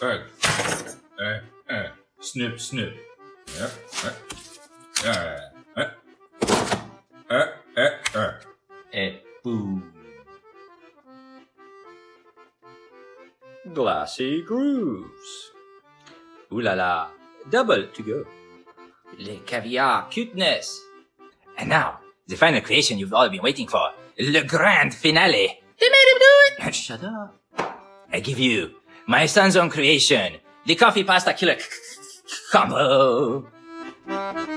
Snip, snip. Et boom. Glassy grooves. Ooh la la. Double to go. Le caviar cuteness. And now, the final creation you've all been waiting for. Le grand finale. They made him do it! Shut up. I give you my son's own creation. The coffee pasta killer combo.